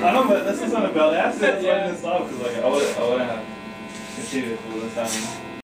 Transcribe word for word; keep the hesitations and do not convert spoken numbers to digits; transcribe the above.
I know, but this is not about that. That's why I Yeah. didn't stop because like I would I wouldn't have continued if it was happening.